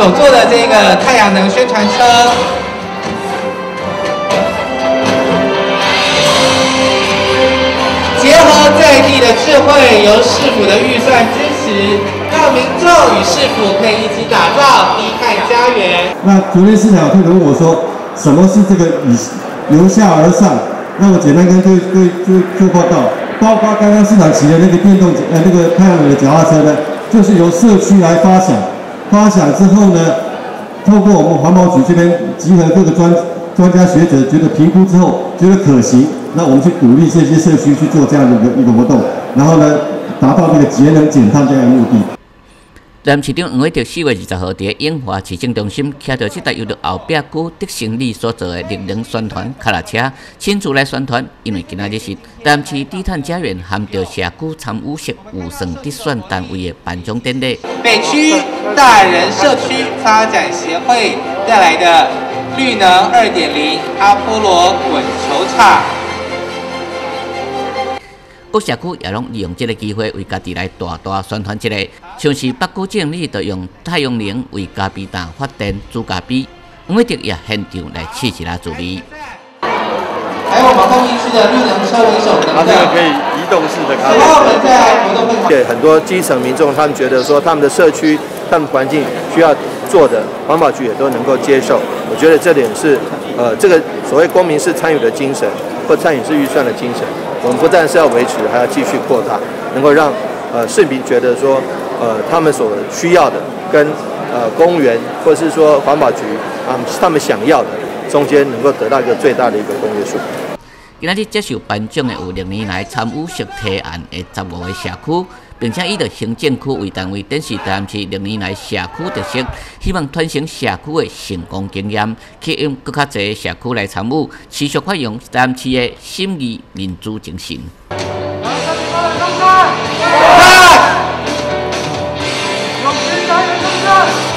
所做的这个太阳能宣传车。 结合在地的智慧，由市府的预算支持，让民众与市府可以一起打造低碳家园。 那昨天市长特别问我说，什么是这个由下而上？那我简单跟各位做报告，包括刚刚市长骑的那个那个太阳能的脚踏车呢，就是由社区来发想，发想之后呢，透过我们环保局这边集合各个专家学者，觉得评估之后觉得可行。 那我们去鼓励这些社区去做这样的一个活动，然后呢，达到这个节能减碳这样的目的。 南市长黄伟哲4月20号在永华市政中心徛到这台由后壁区德胜里所做的绿能宣传脚踏车，亲自来宣传。因为今仔日是南市低碳家园含着社区参与式预算直选单位的颁奖典礼。 北区大人社区发展协会带来的绿能2.0阿波罗滚球场。 各社区也拢利用这个机会为家己来大宣传一个，像是北区政理就用太阳能为咖啡蛋发电煮咖啡，黄伟哲也现场来试一下助理。 还有我们后面是的绿能车为首等等。它这个可以移动式的咖啡。我们在活动会场， 对很多基层民众，他们觉得说他们的社区、他们环境需要做的，环保局也都能够接受。我觉得这点是这个所谓公民式参与的精神，或参与式预算的精神。 我们不但是要维持，还要继续扩大，能够让市民觉得说，他们所需要的跟公务员或是说环保局他们想要的中间能够得到一个最大的一个公约数。 今仔日接受颁奖的有6年来参与式提案的15个社区，并且以着行政区为单位，展示台南市6年来社区特色，希望传承社区的成功经验，吸引更较侪社区来参与，持续发扬台南市的心意民主精神。 有